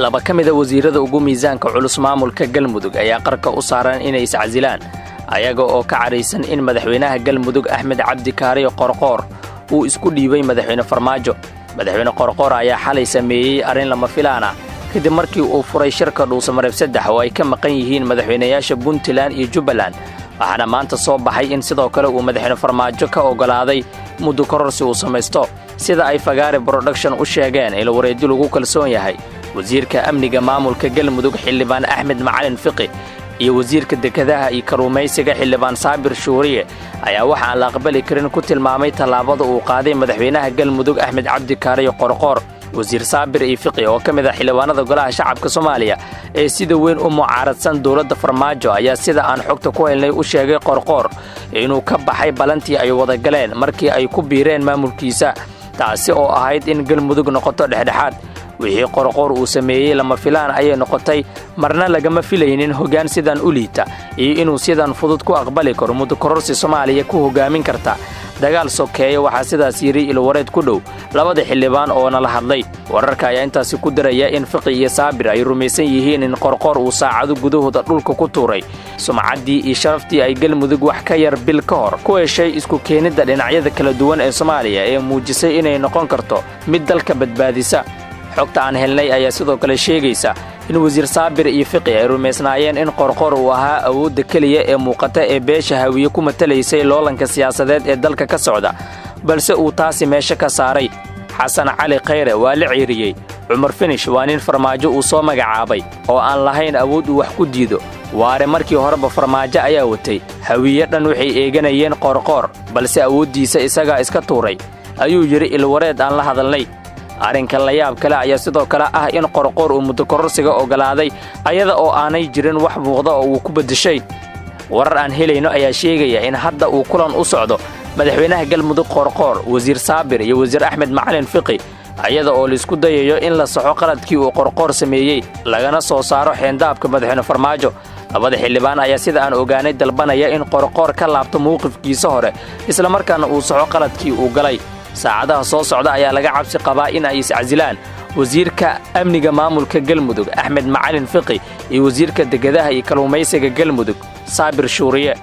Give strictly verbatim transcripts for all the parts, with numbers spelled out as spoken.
laba ka mid ah wasiirada ugu miisaanka culus maamulka Galmudug ayaa qarka u saaran inay iscazilaan ayaga oo ka careysan in madaxweynaha Galmudug Axmed Cabdi Kaariyo Qorqoor uu isku dhiibay madaxweyne Farmaajo. Madaxweyne Qorqoor ayaa xalay sameeyay arrin lama filaan ah kadib markii uu furay shirka Dhuusamareeb saddex oo ay ka maqan yihiin madaxweynayaasha Puntland iyo Jubbaland. waxaana maanta soo baxay in sidoo kale uu madaxweyne Farmaajo ka ogolaaday muddo kororsi uu samaysto sida ay Fagaare Production u sheegeen in wareedyo lagu kalsoon yahay. wasiirka amniga maamulka Galmudug Xildhibaan Axmed Macalin Fiqi iyo wasiirka dekedaha iyo karuumaysiga Xildhibaan Saabir Shuuriye ayaa waxa aan la aqbali karin ku tilmaamay tallaabada uu qaaday madaxweynaha Galmudug Axmed Cabdi Kaariyo Qorqoor. wasiir Saabir iyo Fiqi oo ka mid ah xildhibaanada golaha shacabka Soomaaliya ee sida weyn u mucaaradsan dawladda Farmaajo ayaa sida aan xogta ku helnay u sheegay Qorqoor inuu ka baxay balantii ay wada galeen markii ay ku biireen maamulkiisa, taasi oo ahayd in Galmudug noqoto dhexdhexaad. wixii Qorqoor uu sameeyay lama filaan ayay noqotay, marna lagama filaynin hoggaan sidan u liita iyo inuu sidan fudud ku aqbali karo muddo kororsi Soomaaliya ku hogaamin karta dagaal sokeeye. waxaa sidaas yiri ilwareed ku dhow labada xildhibaan oo nala hadlay. wararka ayaa intaasi ku daraya in Fiqi iyo Saabir ay rumaysan yihiin in Qorqoor uu saacado gudahooda dhulka ku tuuray sumcaddii iyo sharaftii ay Galmudug wax ka yar bil ka hor ku heshay isku keenidda dhinacyada kala duwan ee Soomaaliya ee muujisay inay noqon karto mid dalka badbaadisa. xogta aan helnay ayaa sidoo kale sheegaysa in wasiir Saabir iyo Fiqi ay rumaysnaayeen in Qorqoor uu ahaa awoodda kaliya ee muuqata ee beesha hawiye ku matalaysay loolanka siyaasadeed ee dalka ka socda, balse uu taasi meesha ka saaray. xasan cali khayre waa la ciiriyey. cumar finish waa nin Farmaajo uu soo magacaabay oo aan lahayn awood uu wax ku diido. waare markii horeba Farmaajo ayaa watay, hawiye dhan waxay eeganayeen Qorqoor balse awooddiisa isagaa iska tuuray, ayuu yidhi ilwareed aan la hadalnay. arrinka la yaab kale ayaa sidoo kale ah in Qorqoor uu muddo kororsiga ogolaaday ayada oo aanay jirin wax muuqda oo uu ku bedeshay. warar aan helayno ayaa sheegaya in hadda uu kulan u socdo madaxweynaha Galmudug Qorqoor, wasiir Saabir iyo wasiir Axmed Macalin Fiqi ayada oo la isku dayayo in la saxo qaladkii uu Qorqoor sameeyay lagana soo saaro xeendaabka madaxweyne Farmaajo. labada xildhibaan ayaa sida aan ogaanay dalbanaya in Qorqoor ka laabto mowqifkiisa hore isla markaana uu saxo qaladkii uu galay. saacadaha soo socda ayaa laga cabsi qabaa in ay iscazilaan wasiirka amniga maamulka Galmudug Axmed Macalin Fiqi iyo wasiirka dekedaha iyo kaluumaysiga Galmudug Saabir Shuuriye.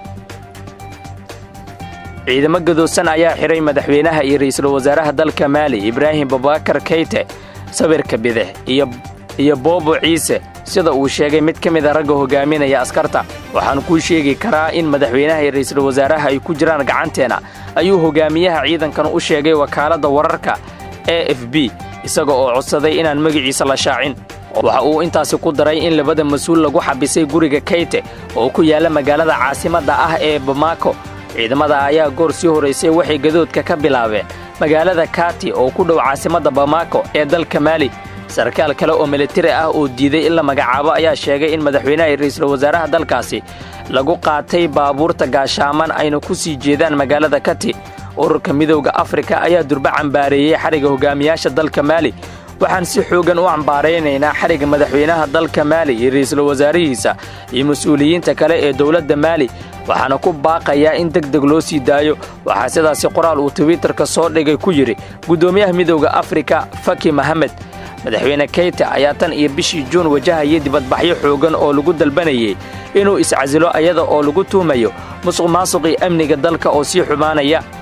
ciidamo gadoosan ayaa xiray madaxweynaha iyo ra'iisul wasaaraha dalka Maali Ibraahim Boubacar Keïta sawirka bidix iyo iyo Boobo Ciise sida uu sheegay mid ka mid ah ragga hogaaminaya askarta. waxaan ku sheegi karaa in madaxweynaha iyo ra'iisul wasaaraha ay ku jiraan gacanteena, ayuu hogaamiyaha ciidankan u sheegay wakaaladda wararka A F B isaga oo codsaday inaan magaciisa la shaacin. waxa uu intaasi ku daray in labada mas'uul lagu xabisay guriga Keïta oo ku yaala magaalada caasimadda ah ee Bamako. ciidamada ayaa goor sii horeysay waxay gadoodka ka bilaabeen magaalada Kati oo ku dhow caasimadda Bamako ee dalka Maali. sarkaal kale oo militari ah oo diiday in la magacaabo ayaa sheegay in madaxweynaha iyo ra'iisul wasaaraha dalkaasi lagu qaatay baabuurta gaashaaman ayna ku sii jeedaan magaalada Kati. ururka midowga Afrika ayaa durba cambaareeyay xariga hogaamiyaasha dalka Maali. waxaan si xoogan u cambaareeynaynaa xariga madaxweynaha dalka Maali iyo ra'iisul wasaarihiisa iyo mas'uuliyiinta kale ee dawladda Maali, waxaana ku baaqayaa in degdeg loo sii daayo. waxaa sidaasi qoraal uu Twitterka soo dhigay ku yiri gudoomiyaha midowga Afrika Faki Mohamed. madaxweyne Keïta ayaa tan iyo bishii Juun wajahayay dibadbaxyo xoogan oo lagu dalbanayay inuu iscazilo ayada oo lagu tuumayo musuqmaasuqii amniga dalka oo sii xumaanaya.